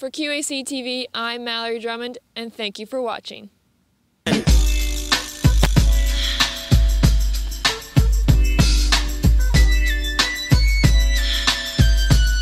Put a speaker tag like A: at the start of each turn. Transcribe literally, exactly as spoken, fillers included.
A: For Q A C T V, I'm Mallory Drummond, and thank you for watching.